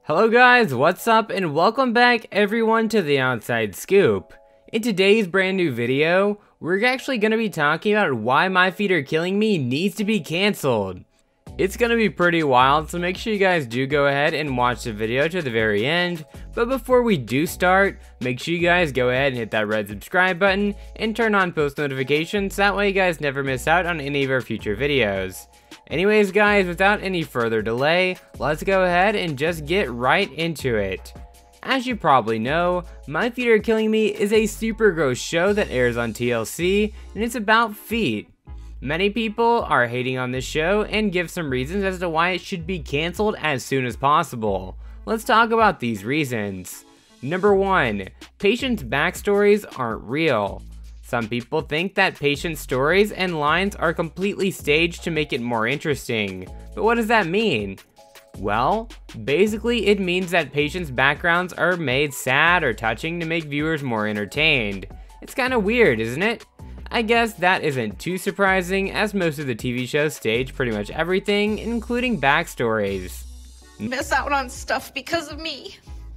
Hello guys, what's up, and welcome back everyone to The Outside Scoop. In today's brand new video, we're actually going to be talking about why My Feet Are Killing Me needs to be cancelled. It's going to be pretty wild, so make sure you guys do go ahead and watch the video to the very end. But before we do start, make sure you guys go ahead and hit that red subscribe button and turn on post notifications, that way you guys never miss out on any of our future videos. Anyways guys, without any further delay, let's go ahead and just get right into it. As you probably know, My Feet Are Killing Me is a super gross show that airs on TLC, and it's about feet. Many people are hating on this show and give some reasons as to why it should be cancelled as soon as possible. Let's talk about these reasons. Number 1. Patients' backstories aren't real. Some people think that patients' stories and lines are completely staged to make it more interesting. But what does that mean? Well, basically it means that patients' backgrounds are made sad or touching to make viewers more entertained. It's kinda weird, isn't it? I guess that isn't too surprising, as most of the TV shows stage pretty much everything, including backstories. Miss out on stuff because of me.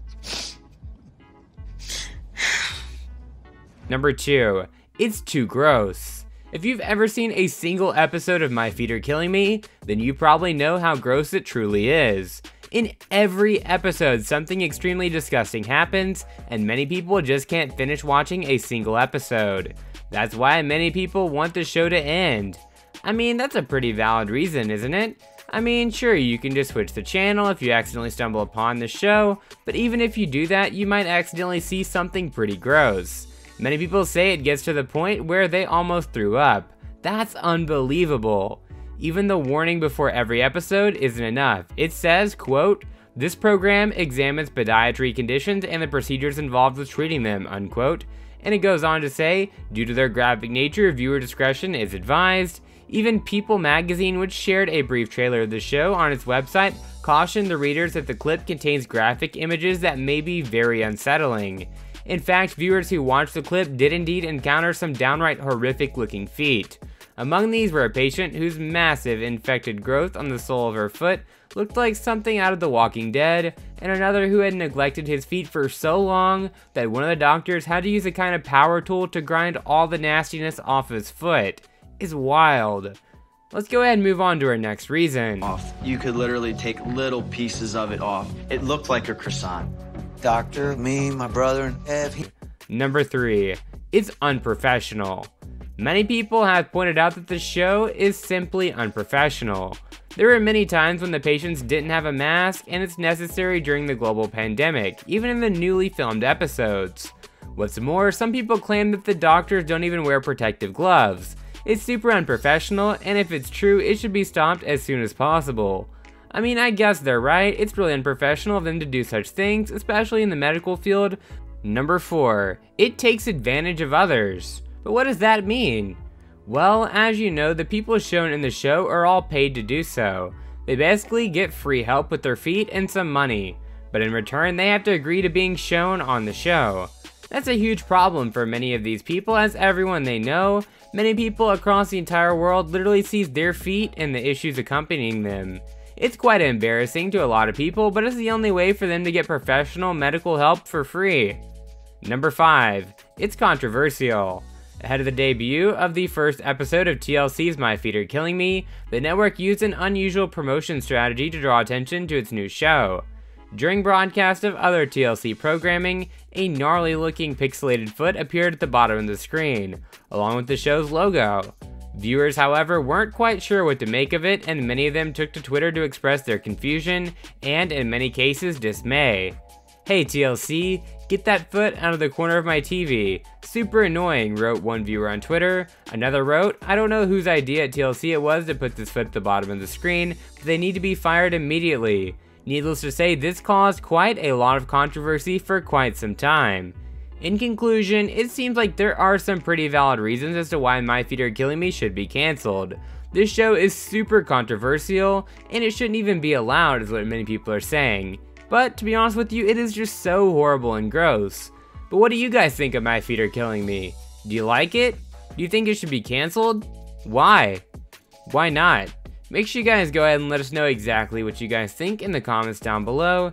Number 2. It's too gross. If you've ever seen a single episode of My Feet Are Killing Me, then you probably know how gross it truly is. In every episode, something extremely disgusting happens, and many people just can't finish watching a single episode. That's why many people want the show to end. I mean, that's a pretty valid reason, isn't it? I mean, sure, you can just switch the channel if you accidentally stumble upon the show, but even if you do that, you might accidentally see something pretty gross. Many people say it gets to the point where they almost threw up. That's unbelievable. Even the warning before every episode isn't enough. It says, quote, "This program examines podiatry conditions and the procedures involved with treating them," unquote. And it goes on to say, due to their graphic nature, viewer discretion is advised. Even People magazine, which shared a brief trailer of the show on its website, cautioned the readers that the clip contains graphic images that may be very unsettling. In fact, viewers who watched the clip did indeed encounter some downright horrific looking feet. Among these were a patient whose massive infected growth on the sole of her foot looked like something out of The Walking Dead, and another who had neglected his feet for so long that one of the doctors had to use a kind of power tool to grind all the nastiness off his foot. It's wild. Let's go ahead and move on to our next reason. You could literally take little pieces of it off. It looked like a croissant. Doctor, me, my brother, and Ev. Number 3. It's unprofessional. Many people have pointed out that the show is simply unprofessional. There were many times when the patients didn't have a mask, and it's necessary during the global pandemic, even in the newly filmed episodes. What's more, some people claim that the doctors don't even wear protective gloves. It's super unprofessional, and if it's true, it should be stopped as soon as possible. I mean, I guess they're right, it's really unprofessional of them to do such things, especially in the medical field. Number 4. It takes advantage of others. But what does that mean? Well, as you know, the people shown in the show are all paid to do so. They basically get free help with their feet and some money, but in return they have to agree to being shown on the show. That's a huge problem for many of these people, as everyone they know, many people across the entire world literally sees their feet and the issues accompanying them. It's quite embarrassing to a lot of people, but it's the only way for them to get professional medical help for free. Number 5. It's controversial. Ahead of the debut of the first episode of TLC's My Feet Are Killing Me, the network used an unusual promotion strategy to draw attention to its new show. During broadcast of other TLC programming, a gnarly looking pixelated foot appeared at the bottom of the screen, along with the show's logo. Viewers, however, weren't quite sure what to make of it, and many of them took to Twitter to express their confusion and, in many cases, dismay. "Hey TLC, get that foot out of the corner of my TV. Super annoying," wrote one viewer on Twitter. Another wrote, "I don't know whose idea at TLC it was to put this foot at the bottom of the screen, but they need to be fired immediately." Needless to say, this caused quite a lot of controversy for quite some time. In conclusion, it seems like there are some pretty valid reasons as to why My Feet Are Killing Me should be cancelled. This show is super controversial, and it shouldn't even be allowed, is what many people are saying. But to be honest with you, it is just so horrible and gross. But what do you guys think of My Feet Are Killing Me? Do you like it? Do you think it should be cancelled? Why? Why not? Make sure you guys go ahead and let us know exactly what you guys think in the comments down below.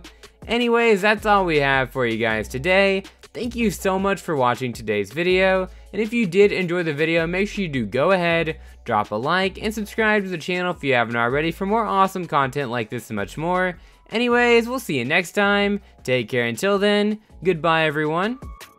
Anyways, that's all we have for you guys today. Thank you so much for watching today's video, and if you did enjoy the video, make sure you do go ahead, drop a like, and subscribe to the channel if you haven't already for more awesome content like this and much more. Anyways, we'll see you next time. Take care until then. Goodbye, everyone.